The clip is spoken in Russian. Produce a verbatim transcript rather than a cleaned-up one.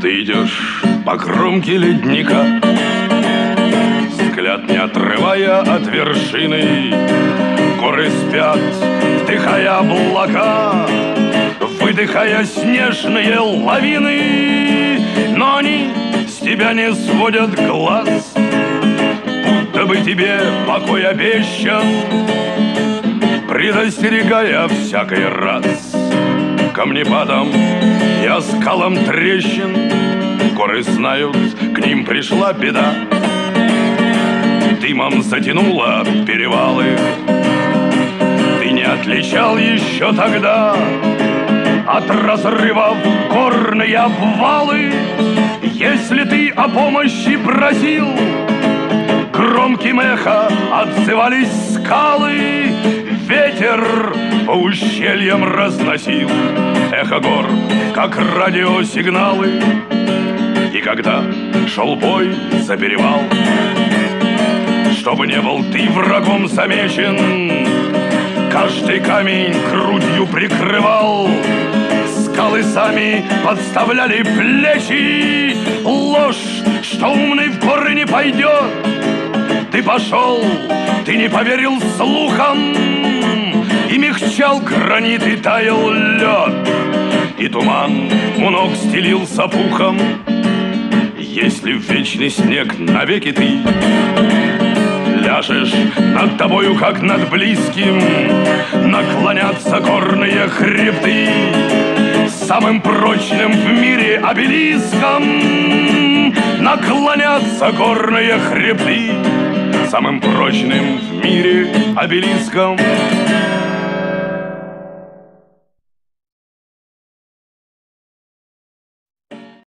Ты идешь по кромке ледника, взгляд не отрывая от вершины. Горы спят, вдыхая облака, выдыхая снежные лавины. Но они с тебя не сводят глаз, будто бы тебе покой обещан, предостерегая всякий раз. Камнепадом и скалам трещин горы знают, к ним пришла беда. Дымом затянуло перевалы, ты не отличал еще тогда от разрывов горные обвалы. Если ты о помощи просил, громким эхо отзывались скалы. Ветер по ущельям разносил эхо гор, как радиосигналы. И когда шел бой за перевал, чтобы не был ты врагом замечен, каждый камень грудью прикрывал. Скалы сами подставляли плечи. Ложь, что умный в горы не пойдет. Ты пошел, ты не поверил слухам, и мягчал гранит, и таял лед, и туман у ног стелился пухом. Если в вечный снег навеки ты ляжешь, над тобою, как над близким, наклонятся горные хребты. Самым прочным в мире обелиском наклонятся горные хребты. Самым прочным в мире обелиском